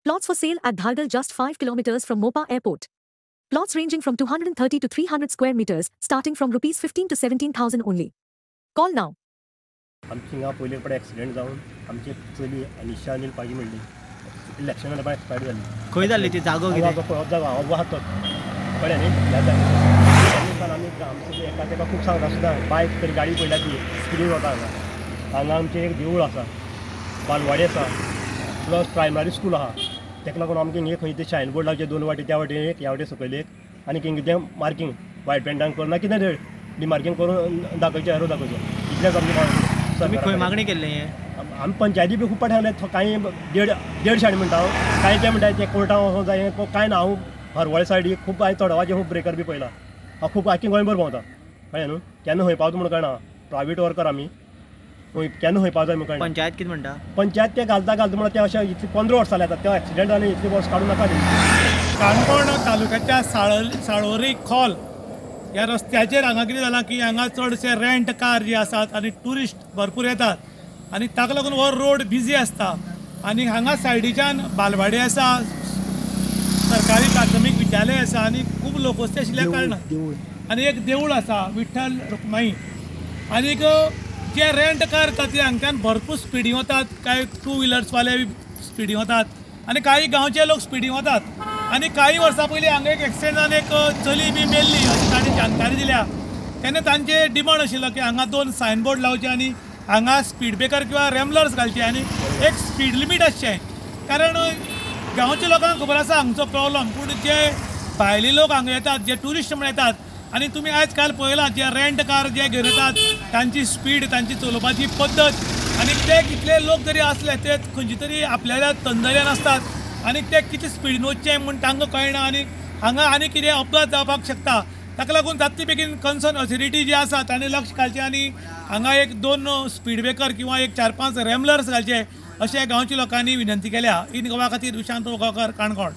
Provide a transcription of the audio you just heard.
Plots for sale at Dhargal, just 5 kilometers from Mopa Airport. Plots ranging from 230 to 300 square meters, starting from rupees 15 to 17,000 only. Call now. आमची हिंगा पयलीं कडेन accident जावन आमची चली अनिशा अनिल पागी म्हणली इलेक्शनान बाय एक्सपायर जाली. खंय जाल्ली ती जागो कितें? जागो हो वाहतो कळ्ळें न्ही ह्या जाग्यार आमी आमचे एका तेका खूब सांगता सुद्दां बायक तरी गाडी पळयल्या ती स्पिडीन वता हांगा आमचें एक देवूळ आसा बालवाडी आसा प्लस प्रायमरी स्कूल आहा ताका लागून आमकां हिंगा खंय ते शायन बोर्ड लावचे 2 वाटी त्या वाटेन एक ह्या वाटेन सकयल एक आनी हिंगा तें मार्कींग व्हायट पेंटान करून ना कितें डिमार्कींग करून दाखोवचें एरो दाखोवचें इतलेंच आमचें तुमी खंय मागणी केल्ली हें? आमी पंचायती बी खूब फावटी सांगले कांय देड शाणी म्हणटा हांव कांय ते म्हणटा ते कोर्टान वचोंक जाय कांय ना हांव हरवळे सायडीक खूब हांवें चोडवाचे खूब ब्रेकर बी पळयला हांव खूब आख्खी गोंयभर भोंवता कळ्ळें न्हू केन्ना खंय पावता म्हूण कळना प्रायवेट वर्कर आमी केन्ना खंय पावता म्हूण कळना. पंचायत कितें म्हणटा? पंचायत ते घालता म्हणून ते अशें इतली 15 वर्सां जातात ते एक्सिडेंट जाले इतले वर्स काडूं नाका काणकोण तालुक्याच्या साळोरी खोल ह्या रस्त्याचेर हांगा कितें जालां की हांगा चडशे रेंट कार जे आसात आनी ट्युरिस्ट भरपूर येतात आनी ताका लागून हो रोड बिजी आसता आनी हांगा सायडीच्यान बालवाडी आसा सरकारी प्राथमीक विद्यालय आसा आनी खूब लोकवस्ती आशिल्ल्या कारणान आनी एक देवूळ आसा विठ्ठल रुक्माई आनीक जे रेंट कार येतात ते हांगच्यान भरपूर स्पिडीन वतात कांय 2 व्हिलर्सवाले स्पिडीन वतात आनी काही गांवचे लोक स्पिडीन वतात आनी काही वर्सां पयलीं हांगा एक एक्सिडेंटान एक चली बी मेल्ली अशी ताणी जानकारी दिल्या तेन्ना तांचे डिमांड आशिल्लो की हांगा 2 सायनबोर्ड लावचे आनी हांगा स्पीड ब्रेकर किंवा रॅम्बलर्स घालचे आनी एक स्पीड लिमीट आसचें कारण गांवच्या लोकांक खबर आसा हांगचो प्रॉब्लम पूण जे भायले लोक हांगा येतात जे ट्युरिस्ट म्हण येतात आनी तुमी आयज काल पळयलां जे रेंट कार जे घेवन येतात तांची स्पीड तांची चलोवपाची पद्दत आनी ते कितले लोक जरी असले ते खंयची तरी आपल्याल्या तंदऱ्यान आसतात आनी ते कितें स्पीडीन वचचें म्हूण तांकां कळना आनी हांगा आनी कितें अपघात जावपाक शकता ताका लागून जातले बेगीन कन्सर्न ऑथॉरिटी जी आसा तांणी लक्ष घालचें आनी हांगा एक 2 स्पीड ब्रेकर किंवा एक 4-5 रॅम्बलर्स घालचे अशें गांवच्या लोकांनी विनंती केल्या. इन गोवा खातीर विशांत गांवकर, काणकोण.